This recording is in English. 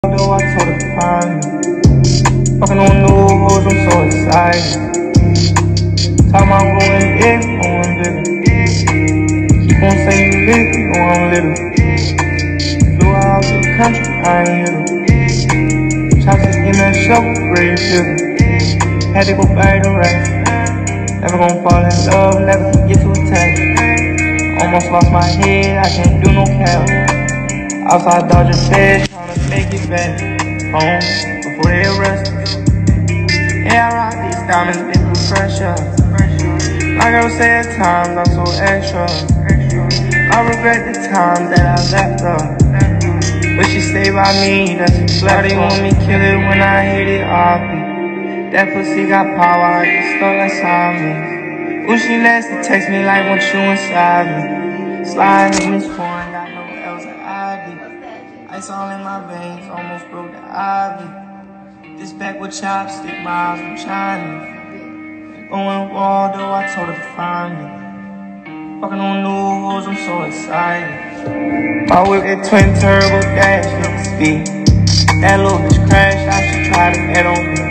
Though I told her to find me. Fucking on new hoes, I'm so excited. Talk about going big, going bigger. Keep on saying you lit, you know I'm little. Flew out to the country, I ain't little. Chopsticks in that show, great sugar. Had to go back to rest. Never gon' fall in love, never get too attached. Almost lost my head, I can't do no cap. Outside dodging fish, tryna make it back home before they arrest us. Yeah, I rock these diamonds, been through pressure. Like I was saying, at times I'm so extra. I regret the times that I left her, but she stayed by me, that's a blessing. They want me kill it when I hit it off me. That pussy got power, I just stuck inside me. Ooh, she nasty, text me like want you inside me. Sliding in this corn, got no else than ivy. Ice all in my veins, almost broke the ivy. This back with chopstick, miles from China. Going wall, though I told her to find me. Fucking on new hoes, I'm so excited. My whip that twin turbo dash, look speed. That little bitch crashed, I should try to bet on me.